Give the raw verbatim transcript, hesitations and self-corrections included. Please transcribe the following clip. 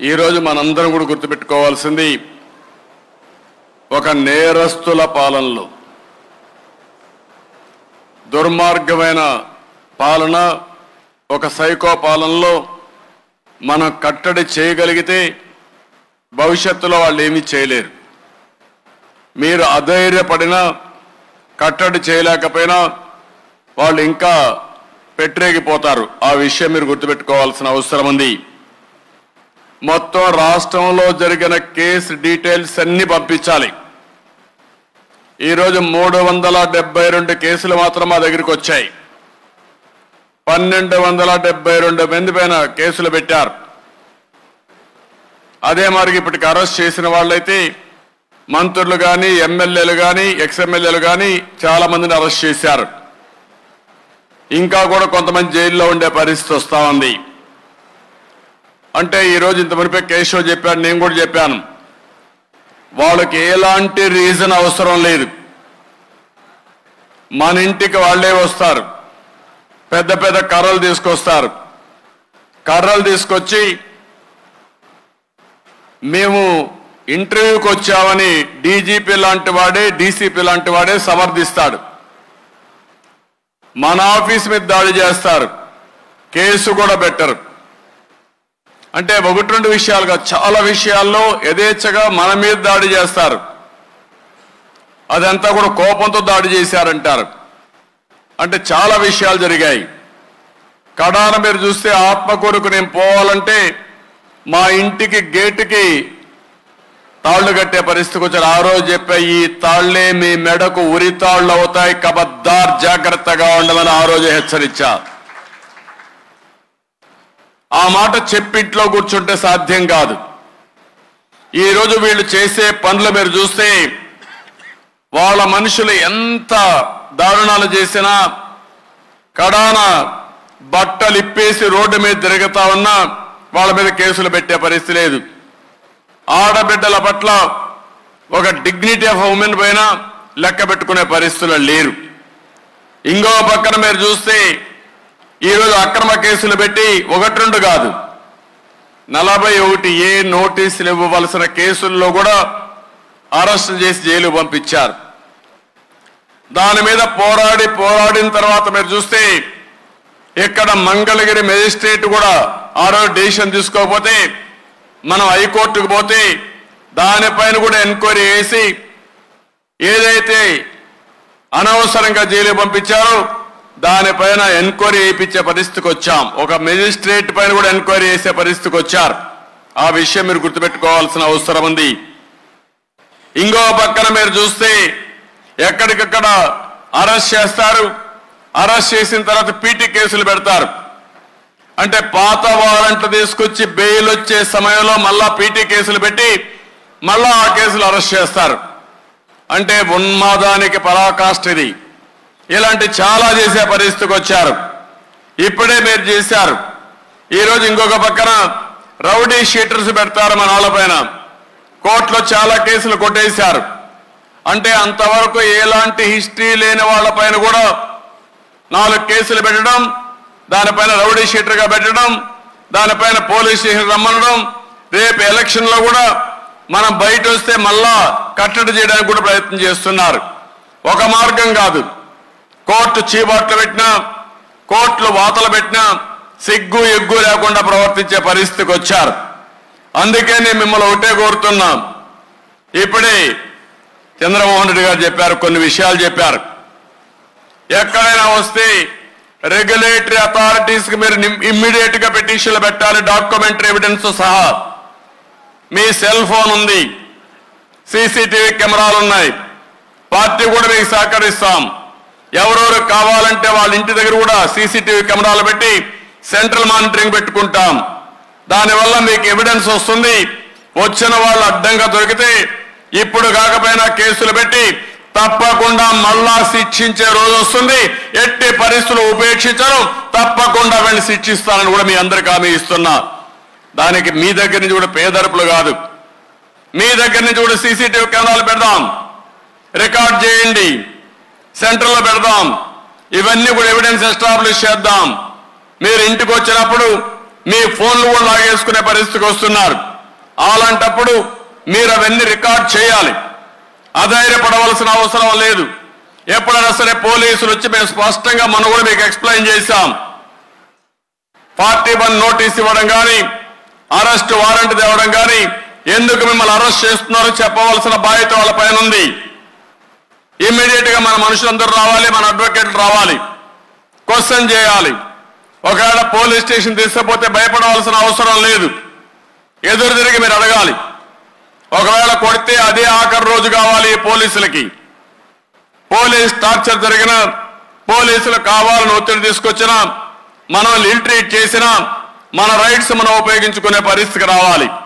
ఈరోజు మనందరం కూడా గుర్తుపెట్టుకోవాల్సింది ఒక నేరస్తుల పాలనలో దుర్మార్గమైన పాలన ఒక సైకో పాలనలో మనం కట్టడి చేయగలిగితే భవిష్యత్తులో వాళ్ళు ఏమీ చేయలేరు. మీరు అధైర్యపడినా కట్టడి చేయలేకపోయినా వాళ్ళు ఇంకా పెట్టరేగిపోతారు. ఆ విషయం మీరు గుర్తుపెట్టుకోవాల్సిన అవసరం ఉంది. మొత్తం రాష్ట్రంలో జరిగిన కేసు డీటెయిల్స్ అన్ని పంపించాలి. ఈరోజు మూడు వందల డెబ్బై రెండు కేసులు మాత్రం మా దగ్గరికి వచ్చాయి. పన్నెండు వందల డెబ్బై రెండు మంది పైన కేసులు పెట్టారు. అదే మరి ఇప్పటికి అరెస్ట్ చేసిన వాళ్ళైతే మంత్రులు కానీ ఎమ్మెల్యేలు కానీ ఎక్స్ఎమ్మెల్యేలు కానీ చాలా మందిని అరెస్ట్ చేశారు. ఇంకా కూడా కొంతమంది జైల్లో ఉండే పరిస్థితి వస్తూ ఉంది. అంటే ఈరోజు ఇంత మునిపే కేశవ్ చెప్పాను, నేను కూడా చెప్పాను, వాళ్ళకి ఎలాంటి రీజన్ అవసరం లేదు. మన ఇంటికి వాళ్ళే వస్తారు, పెద్ద పెద్ద కర్రలు తీసుకొస్తారు. కర్రలు తీసుకొచ్చి మేము ఇంటర్వ్యూకి వచ్చామని డీజీపీ లాంటి వాడే డీసీపీ లాంటి వాడే సమర్థిస్తాడు. మన ఆఫీస్ మీద దాడి చేస్తారు, కేసు కూడా పెట్టరు. అంటే ఒకటి రెండు విషయాలుగా చాలా విషయాల్లో యథేచ్ఛగా మన మీద దాడి చేస్తారు. అదంతా కూడా కోపంతో దాడి చేశారంటారు. అంటే చాలా విషయాలు జరిగాయి. కడాన మీరు చూస్తే ఆత్మకూరుకు నేను పోవాలంటే మా ఇంటికి గేటుకి తాళ్లు కట్టే పరిస్థితికి వచ్చారు. ఆ రోజు చెప్పే ఈ తాళ్లే మీ మెడకు ఉరి తాళ్లు అవుతాయి, కబద్దార్ జాగ్రత్తగా ఉండమని ఆ రోజు హెచ్చరించా. ఆ మాట చెప్పింట్లో కూర్చుంటే సాధ్యం కాదు. ఈరోజు వీళ్ళు చేసే పనులు మీరు చూస్తే వాళ్ళ మనుషులు ఎంత దారుణాలు చేసినా కడాన బట్టలు ఇప్పేసి రోడ్డు మీద తిరుగుతా ఉన్నా వాళ్ళ మీద కేసులు పెట్టే పరిస్థితి లేదు. ఆడబిడ్డల పట్ల ఒక డిగ్నిటీ ఆఫ్ ఉమెన్ పైన లెక్క పెట్టుకునే పరిస్థితులు లేరు. ఇంకో పక్కన మీరు చూస్తే ఈరోజు అక్రమ కేసులు పెట్టి ఒకటి రెండు కాదు నలభై ఒకటి ఏ నోటీసులు ఇవ్వవలసిన కేసుల్లో కూడా అరెస్ట్ చేసి జైలు పంపించారు. దాని మీద పోరాడి పోరాడిన తర్వాత మీరు చూస్తే ఇక్కడ మంగళగిరి మెజిస్ట్రేట్ కూడా ఆ రోజు డెసిషన్ తీసుకోకపోతే మనం హైకోర్టుకు పోతే దానిపైన కూడా ఎంక్వైరీ చేసి ఏదైతే అనవసరంగా జైలు పంపించారో దానిపైన ఎంక్వైరీ చేయించే పరిస్థితికి వచ్చాం. ఒక మెజిస్ట్రేట్ పైన కూడా ఎంక్వైరీ చేసే పరిస్థితికి వచ్చారు. ఆ విషయం మీరు గుర్తుపెట్టుకోవాల్సిన అవసరం ఉంది. ఇంకో పక్కన మీరు చూస్తే ఎక్కడికక్కడ అరెస్ట్ చేస్తారు. అరెస్ట్ చేసిన తర్వాత పీటీ కేసులు పెడతారు. అంటే పాత వారెంట్లు తీసుకొచ్చి బెయిల్ వచ్చే సమయంలో మళ్ళా పీటీ కేసులు పెట్టి మళ్ళా ఆ కేసులు అరెస్ట్ చేస్తారు. అంటే ఉన్మాదానికి పరాకాష్ఠ ఇది. ఇలాంటి చాలా చేసే పరిస్థితికి వచ్చారు. ఇప్పుడే మీరు చేశారు. ఈరోజు ఇంకొక పక్కన రౌడీ షీటర్స్ పెడతారు మన వాళ్ళపైన. కోర్టులో చాలా కేసులు కొట్టేశారు. అంటే అంతవరకు ఎలాంటి హిస్టరీ లేని వాళ్ళపైన కూడా నాలుగు కేసులు పెట్టడం, దానిపైన రౌడీ షీటర్గా పెట్టడం, దానిపైన పోలీస్ స్టేషన్ రమ్మనడం, రేపు ఎలక్షన్లో కూడా మనం బయట వస్తే మళ్ళా కట్టడి చేయడానికి కూడా ప్రయత్నం చేస్తున్నారు. ఒక మార్గం కాదు, కోర్టు చీబాట్లు పెట్టినా కోర్టులు వాతలు పెట్టినా సిగ్గు ఎగ్గు లేకుండా ప్రవర్తించే పరిస్థితికి వచ్చారు. అందుకే నేను మిమ్మల్ని ఒకటే కోరుతున్నాం. ఇప్పుడే చంద్రమోహన్ రెడ్డి గారు చెప్పారు, కొన్ని విషయాలు చెప్పారు. ఎక్కడైనా వస్తే రెగ్యులేటరీ అథారిటీస్కి మీరు ఇమ్మీడియట్ గా పిటిషన్లు పెట్టాలి, డాక్యుమెంటరీ ఎవిడెన్స్ సహా. మీ సెల్ ఫోన్ ఉంది, సీసీటీవీ కెమెరాలు ఉన్నాయి, పార్టీ కూడా మీకు సహకరిస్తాం. ఎవరెవరు కావాలంటే వాళ్ళ ఇంటి దగ్గర కూడా సీసీటీవీ కెమెరాలు పెట్టి సెంట్రల్ మానిటరింగ్ పెట్టుకుంటాం. దానివల్ల మీకు ఎవిడెన్స్ వస్తుంది. వచ్చిన వాళ్ళు అడ్డంగా దొరికితే ఇప్పుడు కాకపోయినా కేసులు పెట్టి తప్పకుండా మళ్ళా శిక్షించే రోజు వస్తుంది. ఎట్టి పరిస్థితులు ఉపేక్షించరు, తప్పకుండా వెళ్ళి శిక్షిస్తానని కూడా మీ అందరికీ హామీ ఇస్తున్నా. దానికి మీ దగ్గర నుంచి కూడా పేదరుపులు కాదు, మీ దగ్గర నుంచి కూడా సీసీటీవీ కెమెరాలు పెడదాం, రికార్డ్ చేయండి, సెంటర్లో పెడదాం. ఇవన్నీ కూడా ఎవిడెన్స్ ఎస్టాబ్లిష్ చేద్దాం. మీరు ఇంటికి వచ్చినప్పుడు మీ ఫోన్లు కూడా లాగేసుకునే పరిస్థితికి వస్తున్నారు. అలాంటప్పుడు మీరు అవన్నీ రికార్డ్ చేయాలి. అధైర్యపడవలసిన అవసరం లేదు. ఎప్పుడైనా సరే పోలీసులు వచ్చి మేము స్పష్టంగా మనం కూడా మీకు ఎక్స్ప్లెయిన్ చేశాం. ఫార్టీ వన్ నోటీస్ ఇవ్వడం కానీ, అరెస్ట్ వారెంట్ తేవడం కానీ, ఎందుకు మిమ్మల్ని అరెస్ట్ చేస్తున్నారో చెప్పవలసిన బాధ్యత వాళ్ళ పైన ఉంది. ఇమ్మీడియట్ గా మన మనుషులందరూ రావాలి, మన అడ్వకేట్లు రావాలి, క్వశ్చన్ చేయాలి. ఒకవేళ పోలీస్ స్టేషన్ తీసుకుపోతే భయపడవలసిన అవసరం లేదు. ఎదురు తిరిగి మీరు అడగాలి. ఒకవేళ కొడితే అదే ఆఖరి రోజు కావాలి పోలీసులకి. పోలీస్ టార్చర్ జరిగిన, పోలీసులు కావాలని ఒత్తిడి తీసుకొచ్చినా, మనం ఇల్ ట్రీట్ చేసినా మన రైట్స్ మనం ఉపయోగించుకునే పరిస్థితికి రావాలి.